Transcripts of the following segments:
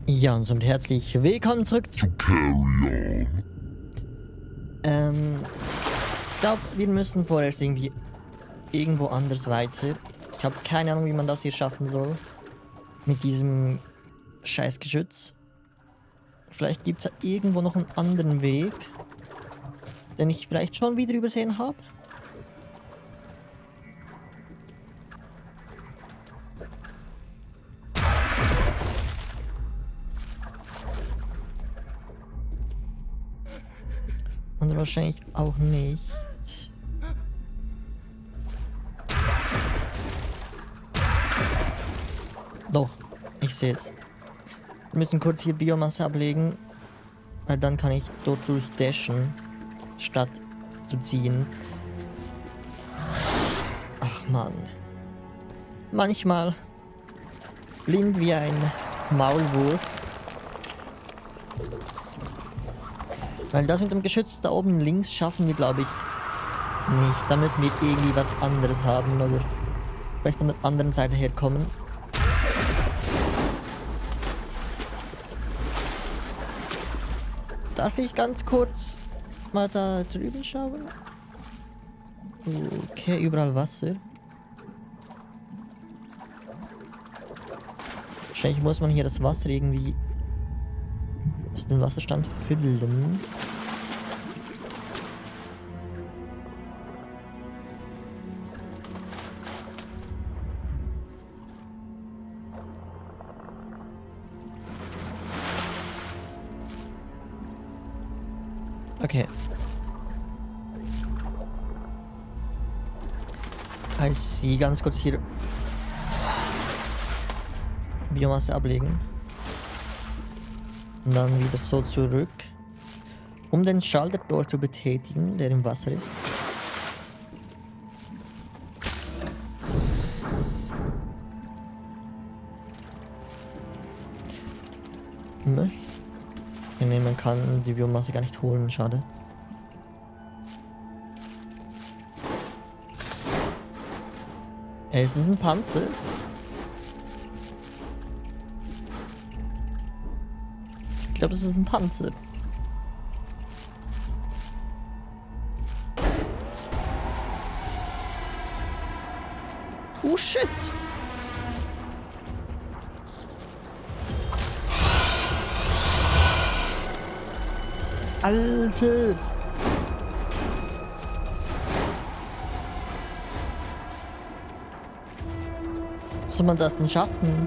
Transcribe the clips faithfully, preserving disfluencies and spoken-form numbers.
Ja, und somit herzlich willkommen zurück zu Carry On. Ähm, ich glaube, wir müssen vorerst irgendwie irgendwo anders weiter. Ich habe keine Ahnung, wie man das hier schaffen soll. Mit diesem scheiß Geschütz. Vielleicht gibt es ja irgendwo noch einen anderen Weg, den ich vielleicht schon wieder übersehen habe. Und wahrscheinlich auch nicht. Doch, ich sehe es. Wir müssen kurz hier Biomasse ablegen, weil dann kann ich dort durchdashen, statt zu ziehen. Ach Mann. Manchmal blind wie ein Maulwurf. Weil das mit dem Geschütz da oben links schaffen wir, glaube ich, nicht. Da müssen wir irgendwie was anderes haben oder vielleicht von der anderen Seite herkommen. Darf ich ganz kurz mal da drüben schauen? Okay, überall Wasser. Wahrscheinlich muss man hier das Wasser irgendwie aus dem Wasserstand füllen. Okay. Ich sehe ganz kurz hier Biomasse ablegen. Und dann wieder so zurück, um den Schalter dort zu betätigen, der im Wasser ist. Möchte. Nee, man kann die Biomasse gar nicht holen, schade. Ey, ist es ein Panzer? Ich glaube, es ist ein Panzer. Oh shit! Alter! Soll man das denn schaffen?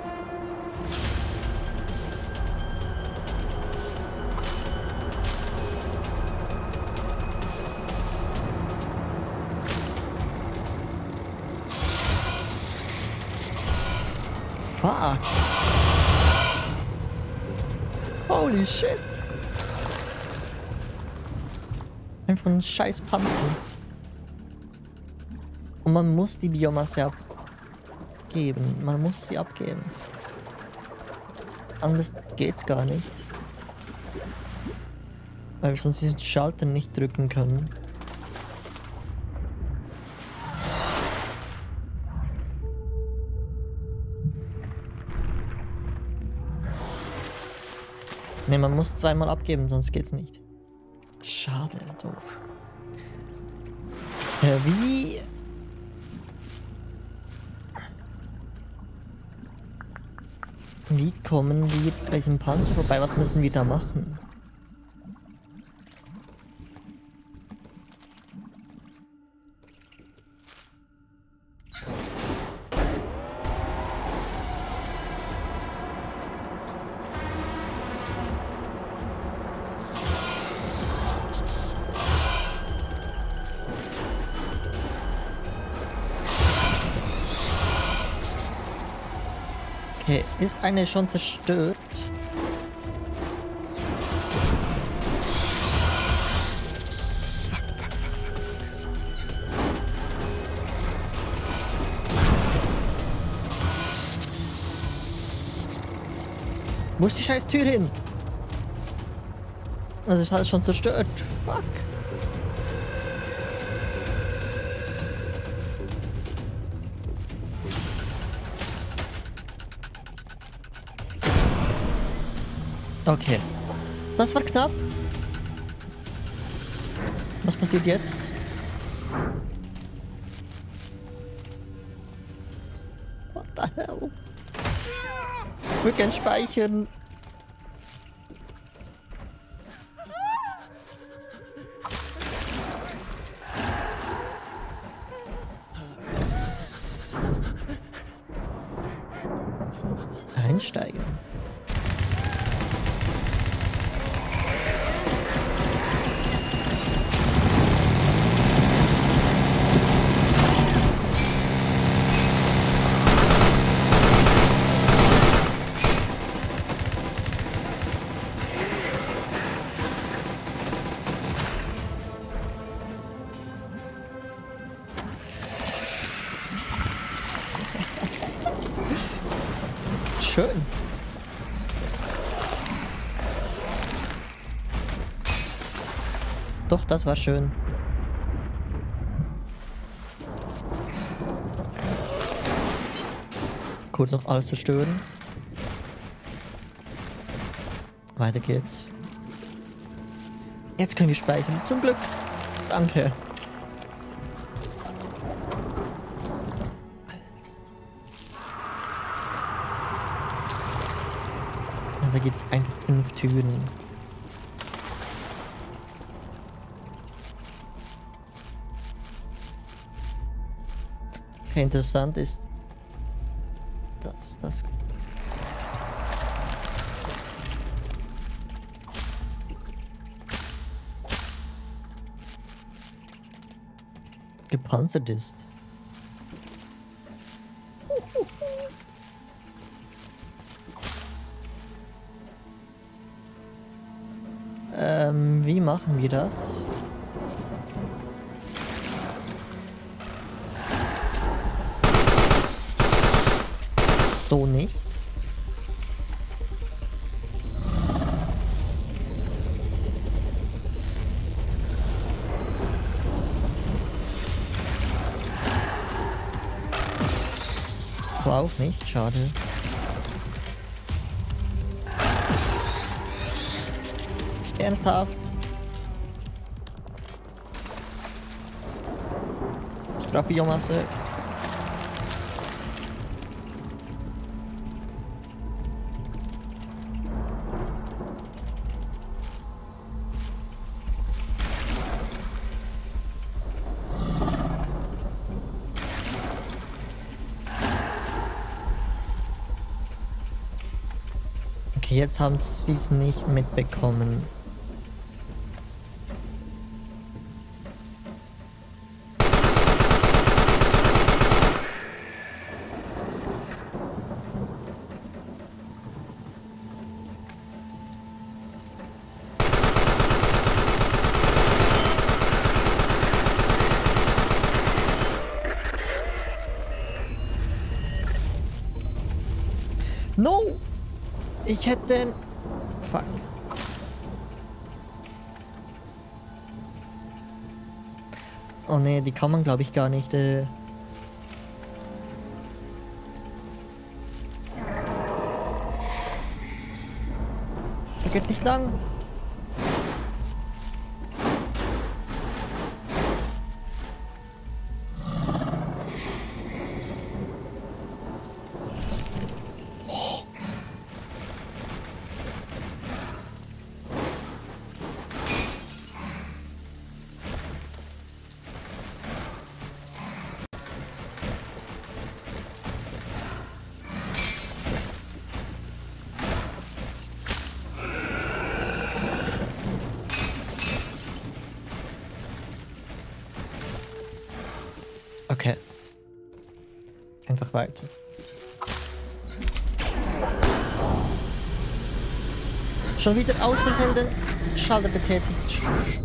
Fuck! Holy shit! Einfach ein scheiß Panzer. Und man muss die Biomasse abgeben. Man muss sie abgeben. Anders geht's gar nicht. Weil wir sonst diesen Schalter nicht drücken können. Ne, man muss zweimal abgeben, sonst geht's nicht. Schade, doof. Äh, wie... Wie kommen wir bei diesem Panzer vorbei? Was müssen wir da machen? Okay, ist eine schon zerstört? Fuck, fuck, fuck, fuck. Wo ist die scheiß Tür hin? Das ist alles schon zerstört. Fuck. Okay. Das war knapp. Was passiert jetzt? What the hell? Ich würde gern speichern. Einsteigen. Schön. Doch, das war schön. Kurz noch alles zerstören. Weiter geht's. Jetzt können wir speichern. Zum Glück. Danke. Da gibt es einfach fünf Türen. Okay, interessant ist, dass das... gepanzert ist. Ähm, wie machen wir das? So nicht. So auch nicht, schade. Ernsthaft? Ich brauche Biomasse. Okay, jetzt haben sie es nicht mitbekommen. No! Ich hätte... Fuck. Oh ne, die kann man glaube ich gar nicht... Äh da geht's nicht lang. Okay. Einfach weiter. Schon wieder aus Versehen den Schalter betätigt.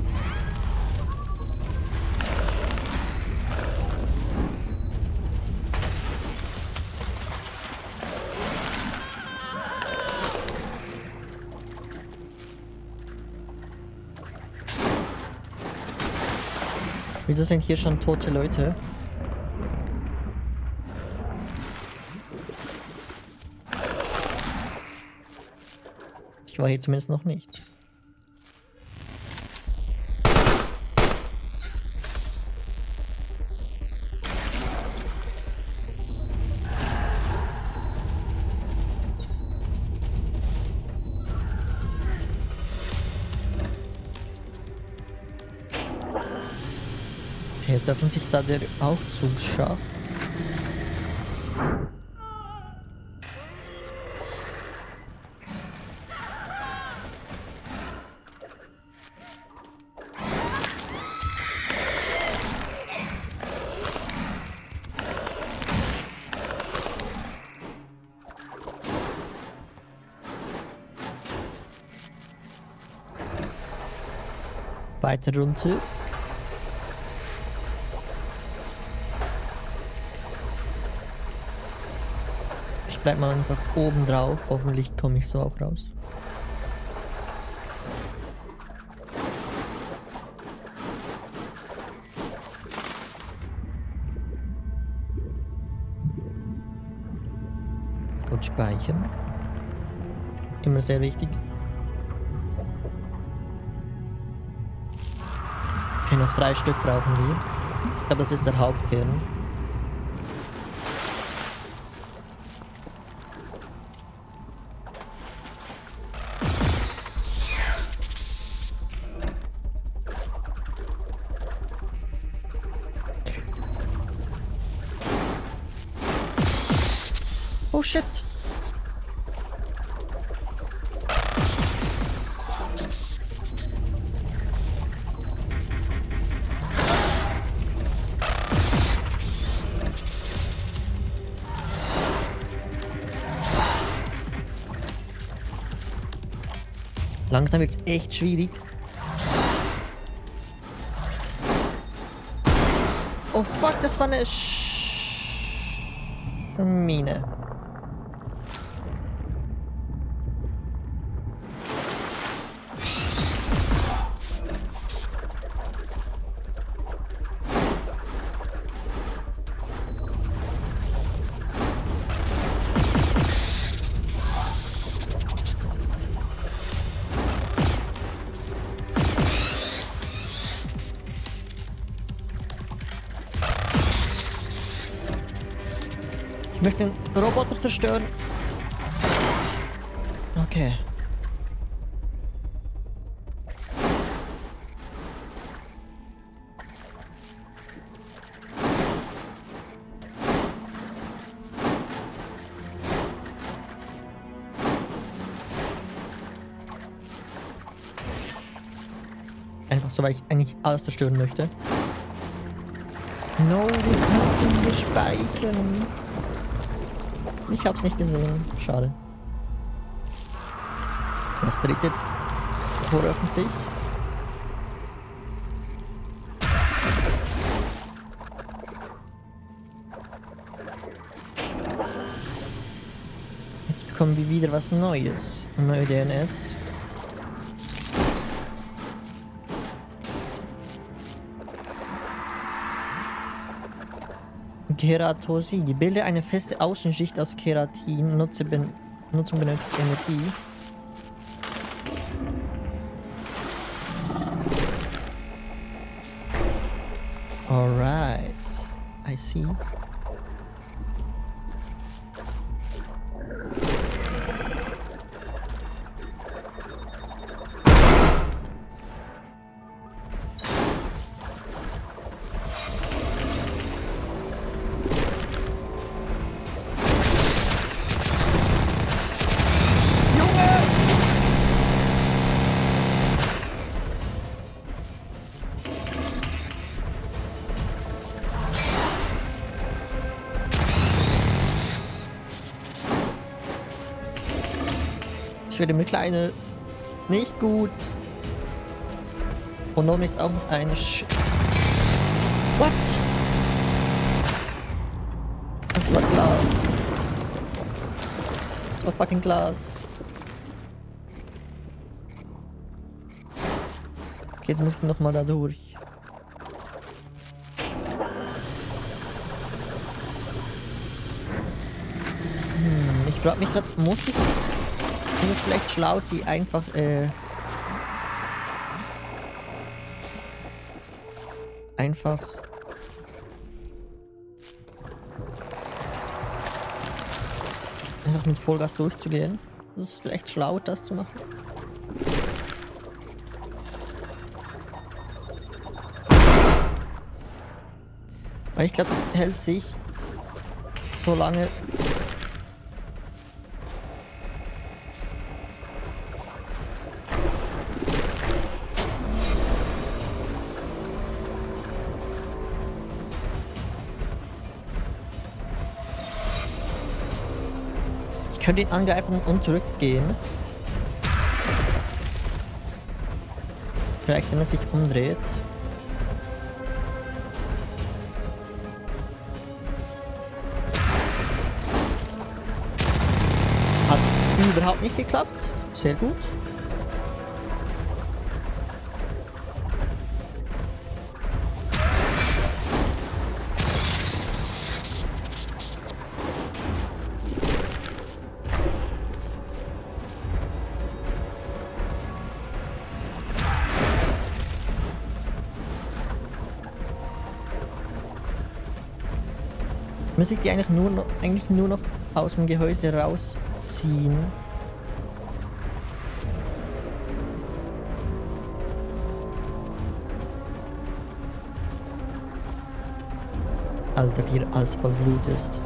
Wieso sind hier schon tote Leute? Ich war hier zumindest noch nicht. Okay, jetzt öffnet sich da der Aufzugsschacht. Weiter runter. Ich bleib mal einfach oben drauf. Hoffentlich komme ich so auch raus. Gut, speichern. Immer sehr wichtig. Okay, noch drei Stück brauchen wir. Ich glaube, das ist der Hauptkern. Oh shit! Langsam wird es echt schwierig. Oh fuck, das war eine Sch Mine. Ich möchte den Roboter zerstören. Okay. Einfach so, weil ich eigentlich alles zerstören möchte. No, wir können wir speichern. Ich hab's nicht gesehen. Schade. Das dritte Tor öffnet sich. Jetzt bekommen wir wieder was Neues. Eine neue D N S. Keratosis. Bilde eine feste Außenschicht aus Keratin. Nutze ben Nutzung benötigt Energie. Alright. I see. Ich werde mir kleine. Nicht gut. Und nun ist auch noch eine Sch... What? Das war Glas. Das war fucking Glas. Okay, jetzt muss ich noch mal da durch. Hm, ich frage mich gerade, muss ich... ist es vielleicht schlau, die einfach, äh... einfach... einfach mit Vollgas durchzugehen. Das ist vielleicht schlau, das zu machen. Weil ich glaube, das hält sich so lange... Ich könnte ihn angreifen und zurückgehen. Vielleicht, wenn er sich umdreht. Hat überhaupt nicht geklappt. Sehr gut. Muss ich die eigentlich nur noch, eigentlich nur noch aus dem Gehäuse rausziehen? Alter, wie er alles voll Blut ist.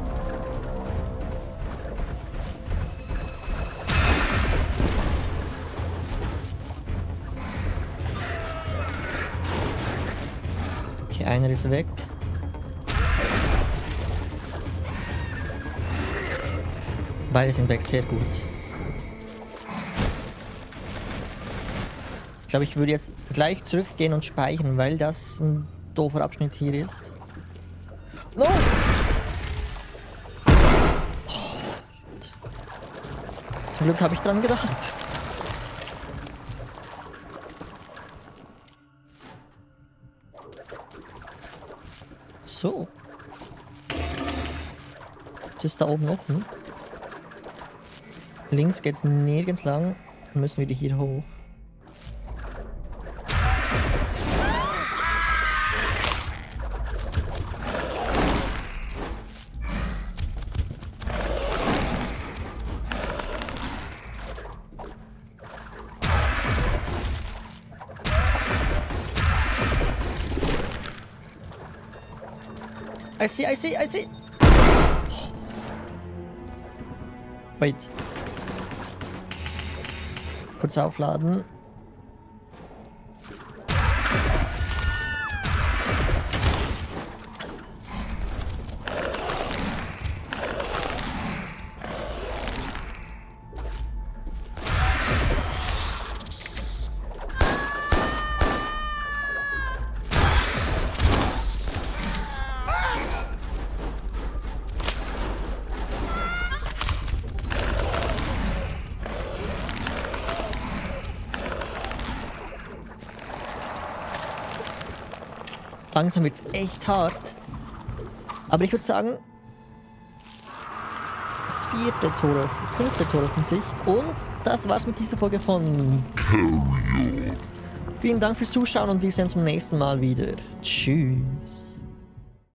Okay, einer ist weg. Beide sind weg, sehr gut. Ich glaube, ich würde jetzt gleich zurückgehen und speichern, weil das ein doofer Abschnitt hier ist. No! Oh, zum Glück habe ich dran gedacht. So. Jetzt ist da oben offen. Links geht's nirgends lang. Dann müssen wir hier hoch. I see, I see, I see. Wait. Kurz aufladen. Langsam wird's echt hart. Aber ich würde sagen, das vierte Tor öffnet, fünfte Tor öffnet sich. Und das war's mit dieser Folge von Carrion. Vielen Dank fürs Zuschauen und wir sehen uns beim nächsten Mal wieder. Tschüss.